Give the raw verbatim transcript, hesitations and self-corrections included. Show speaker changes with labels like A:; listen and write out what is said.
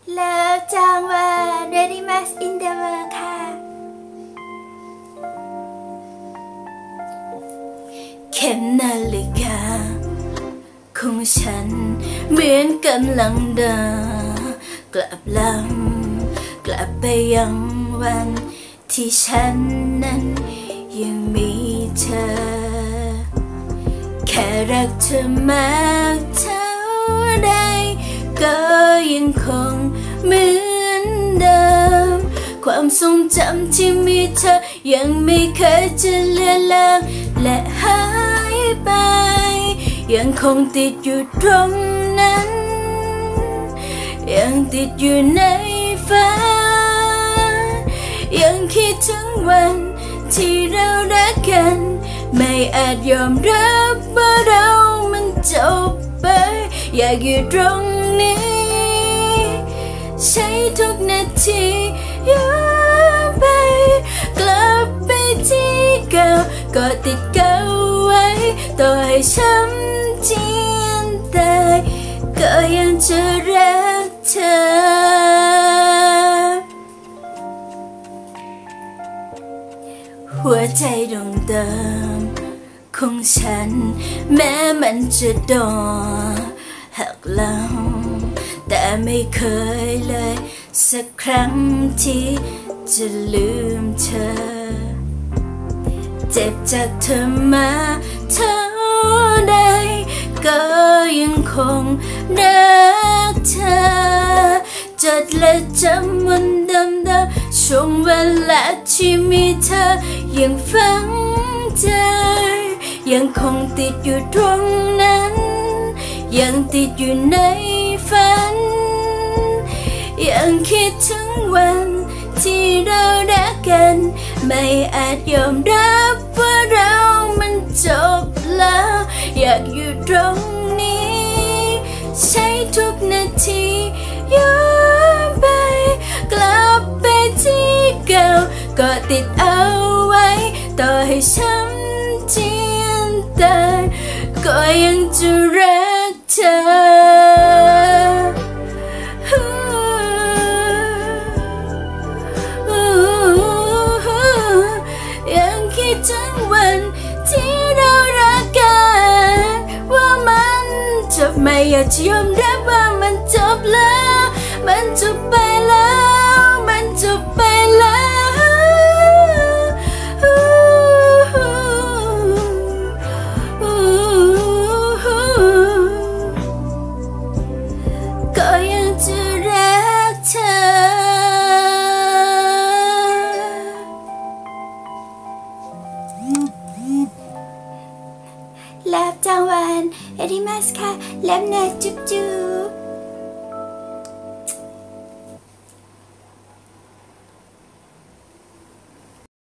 A: แล้วจางว่า very much in the world ค่ะเข็มนาฬิกาของฉันเหมือนกำลังเดินกลับหลังกลับไปยังวันที่ฉันนั้นยังมีเธอแค่รักเธอมากเท่าใดก็ยังคงเหมือนเดิมความทรงจำที่มีเธอยังไม่เคยจะเลือนลางและหายไปยังคงติดอยู่ตรงนั้นยังติดอยู่ในฝันยังคิดถึงวันที่เรารักกันไม่อาจยอมรับว่าเรามันจบไปอยากอยู่ตรงนี้ใช้ทุกนาทีย้อนไปกลับไปที่เก่าก็ติดเก่าไว้ต่อให้ช้ำเจียนตายก็ยังจะรักเธอหัวใจดวงเดิมของฉันแม้มันจะโดนหักหลังแต่ไม่เคยเลยสักครั้งที่จะลืมเธอเจ็บจากเธอมาเท่าใดก็ยังคงรักเธอจดและจำวันเดิมๆช่วงเวลาที่มีเธอยังฝังใจยังคงติดอยู่ตรงนั้นยังติดอยู่ในฝันยังคิดถึงวันที่เรารักกันไม่อาจยอมรับว่าเรามันจบแล้วอยากอยู่ตรงนี้ใช้ทุกนาทีย้อนไปกลับไปที่เก่าก็ติดเอาไว้ต่อให้ช้ำเจียนตายก็ยังจะรักเธอยังคิดถึงวันที่เรารักกันว่ามันจบไม่อยากจะยอมรับว่ามันจบแล้วมันจบไปแล้วมันจบไปแล้วก็ยังจะรักเธอแลบจางวันเอริมัสค่ะแลบเนจุ๊บจุ๊บ